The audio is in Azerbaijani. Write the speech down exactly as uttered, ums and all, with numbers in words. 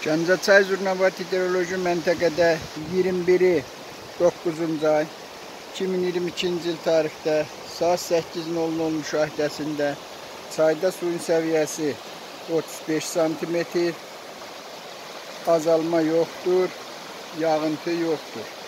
Gəncəçay Zurnovat hidroloji məntəqədə iyirmi biri doqquzuncu ay iki min iyirmi ikinci il tarixdə saat səkkiz nol nol müşahidəsində çayda suyun səviyyəsi otuz beş santimetr, azalma yoxdur, yağıntı yoxdur.